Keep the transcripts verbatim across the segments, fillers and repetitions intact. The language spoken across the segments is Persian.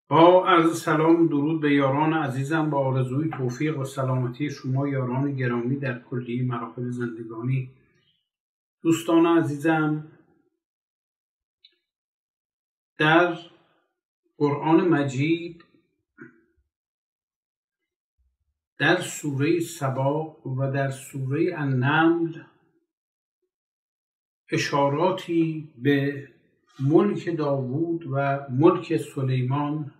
با عرض سلام و درود به یاران عزیزم، با آرزوی توفیق و سلامتی شما یاران گرامی در کلیه مراحل زندگانی. دوستان عزیزم، در قرآن مجید در سوره سبا و در سوره النمل اشاراتی به ملک داوود و ملک سلیمان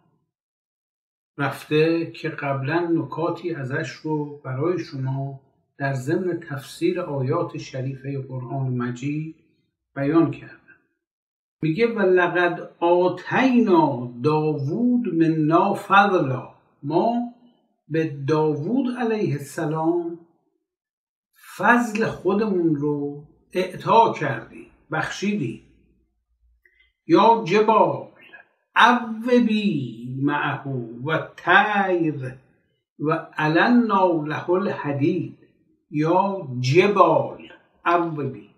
رفته که قبلا نکاتی ازش رو برای شما در ضمن تفسیر آیات شریفه قرآن مجید بیان کردم. میگه و لقد آتینا داوود منا فضلا، ما به داوود علیه السلام فضل خودمون رو اعطا کردیم، بخشیدیم. یا جبال اوبی معه و طیر و علنا له الحدید. یا جبال اوبی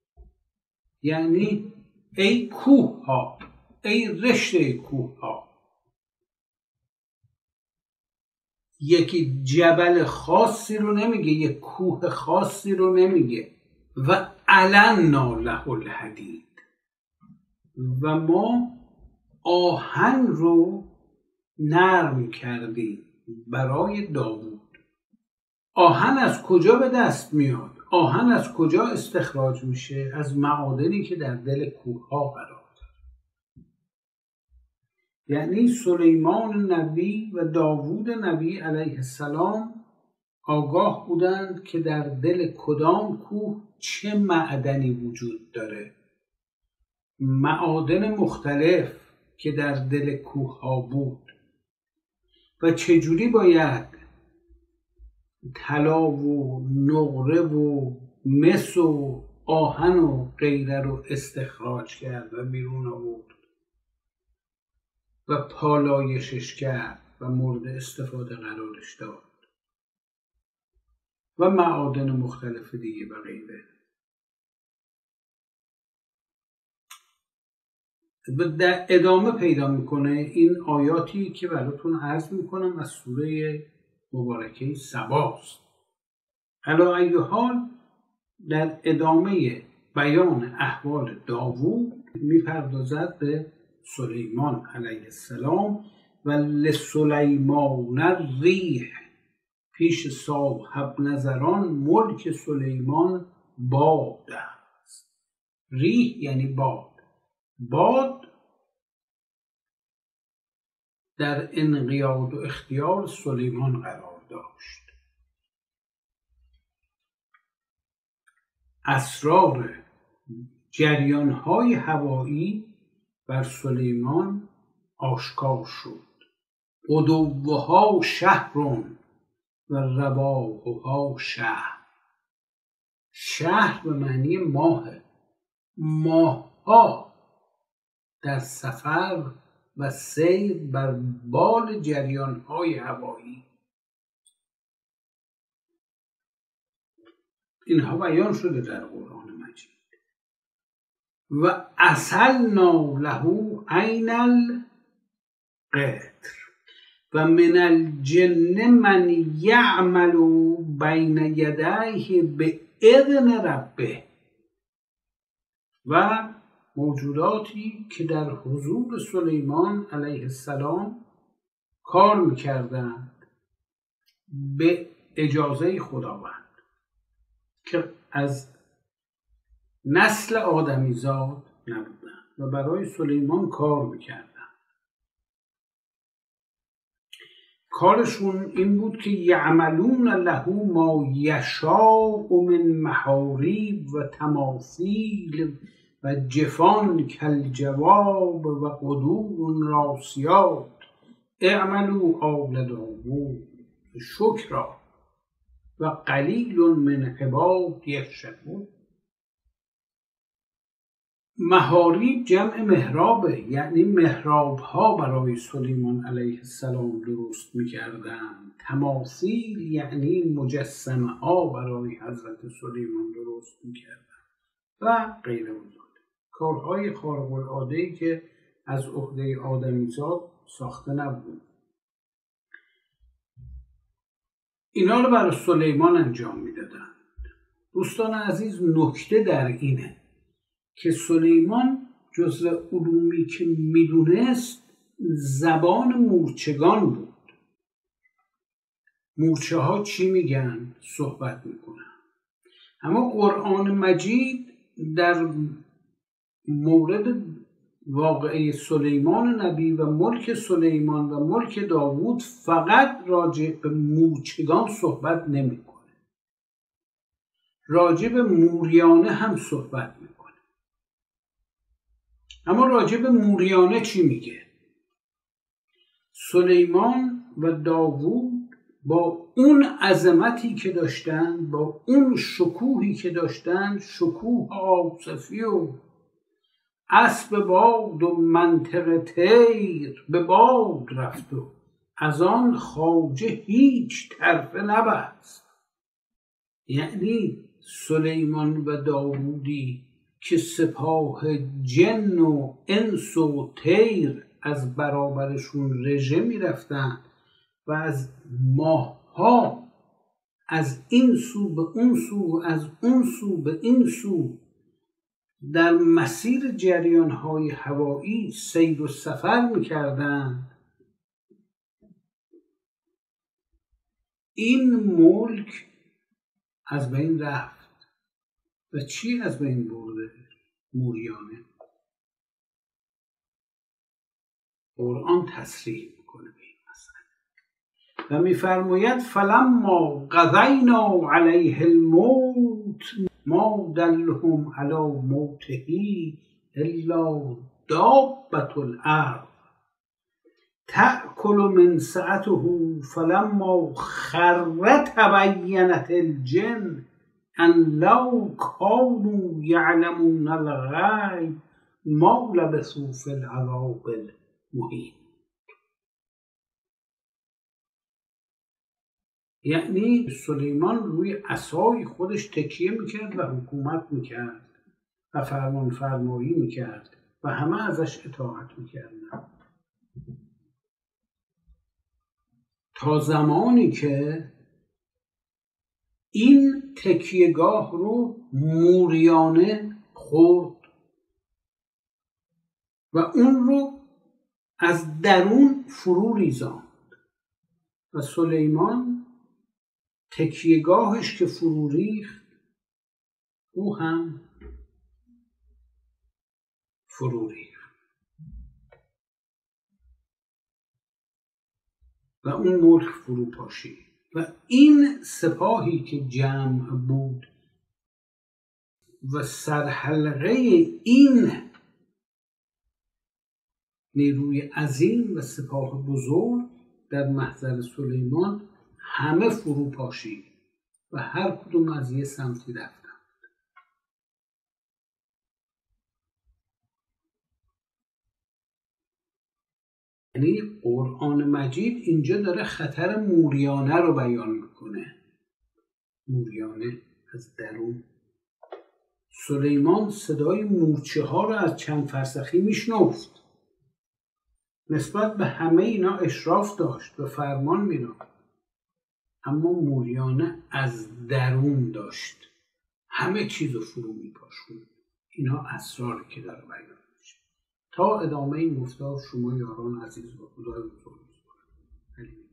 یعنی ای کوه ها، ای رشته کوه ها. یکی جبل خاصی رو نمیگه، یک کوه خاصی رو نمیگه. و علنا له الحدید، و ما آهن رو نرم کردیم برای داوود. آهن از کجا به دست میاد؟ آهن از کجا استخراج میشه؟ از معادنی که در دل کوه ها قرار داره. یعنی سلیمان نبی و داوود نبی علیه السلام آگاه بودند که در دل کدام کوه چه معدنی وجود داره. معادن مختلف که در دل کوه ها بود و چجوری باید طلا و نقره و مس و آهن و غیره رو استخراج کرد و بیرون آورد و پالایشش کرد و مورد استفاده قرارش داد و معادن مختلف دیگه و غیره. در ادامه پیدا میکنه این آیاتی که براتون عرض میکنم از سوره مبارکه سباست. علی ای حال در ادامه بیان احوال داوود میپردازد به سلیمان علیه السلام. و لسلیمان الریح، پیش صاحب نظران ملک سلیمان باد است. ریح یعنی باد. باد در انقیاد و اختیار سلیمان قرار داشت. اسرار جریان‌های هوایی بر سلیمان آشکار شد. غدوها شهرون و رواحها شهر. شهر به معنی ماه. ماه‌ها در سفر و سیر بر بال جریان‌های هوایی. اینها بیان شده در قرآن مجید. و اصلنا له عین القطر و من الجن من یعمل بین یدیه باذن ربه. و موجوداتی که در حضور سلیمان علیه السلام کار میکردند به اجازه خداوند، که از نسل آدمیزاد نبودند و برای سلیمان کار میکردند. کارشون این بود که یعملون له ما یشاء من محاریب و تماثیل و جفان کالجواب و قدور راسیات اعملوا آل داوود شکرا و قلیل من عباد یشکرون. محاریب جمع محرابه، یعنی محراب ها برای سلیمان علیه السلام درست میکردند. تماثیل یعنی مجسمه ها برای حضرت سلیمان درست میکردند و غیره. کارهای خارق العاده‌ای که از عهده آدمیزاد ساخته نبود. اینا رو برای سلیمان انجام میدادن. دوستان عزیز، نکته در اینه که سلیمان جزء علومی که میدونست زبان مورچگان بود. مورچه ها چی میگن؟ صحبت میکنن. اما قرآن مجید در مورد واقعه سلیمان نبی و ملک سلیمان و ملک داوود فقط راجع به مورچگان صحبت نمیکنه، راجع به موریانه هم صحبت میکنه. اما راجع به موریانه چی میگه؟ سلیمان و داوود با اون عظمتی که داشتن، با اون شکوهی که داشتن، شکوه عاصفی و اسب باد و منطقه طیر به باد رفت و از آن خواجه هیچ طرفه نبست. یعنی سلیمان و داوودی که سپاه جن و انس و طیر از برابرشون رژه می رفتن و از ماه‌ها از این سو به اون سو، از اون سو به این سو در مسیر جریان‌های هوایی سیر و سفر می‌کردند. این ملک از بین رفت. و چی از بین برده؟ موریانه. قرآن تصریح میکنه به این مسئله و میفرماید فلما قضینا علیه الموت ما دلهم علی موته الا دابة الارض تأکل من سأته فلما خر تبینت الجن ان لو كانوا یعلمون الغیب ما لبثوا فی العذاب المهین. یعنی سلیمان روی عصای خودش تکیه میکرد و حکومت میکرد و فرمان فرمایی میکرد و همه ازش اطاعت میکردن تا زمانی که این تکیهگاه رو موریانه خورد و اون رو از درون فرو ریزاند و سلیمان تکیهگاهش که فرو ریخت او هم فرو ریخت و اون ملک فرو پاشید و این سپاهی که جمع بود و سرحلقه این نیروی عظیم و سپاه بزرگ در محضر سلیمان همه فرو پاشید و هر کدوم از یه سمتی رفتن. یعنی قرآن مجید اینجا داره خطر موریانه رو بیان میکنه. موریانه از درون. سلیمان صدای مورچه ها رو از چند فرسخی میشنفت. نسبت به همه اینا اشراف داشت و فرمان میداد. اما موریانه از درون داشت همه چیز رو فرو میپاشوند. اینا اسراری که داره بیان میشه. تا ادامه این گفتار شما یاران عزیز و خدای بزرگ.